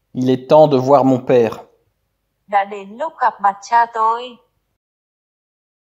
Il est temps de voir mon père. Đã đến lúc gặp mặt cha tôi.